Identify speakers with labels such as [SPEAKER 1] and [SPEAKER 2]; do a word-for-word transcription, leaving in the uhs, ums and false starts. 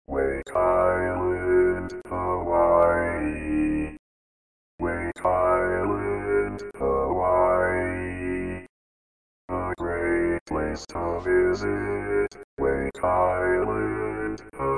[SPEAKER 1] Wake Island, Hawaii. Wake Island, Hawaii. A great place to visit. Wake Island, Hawaii.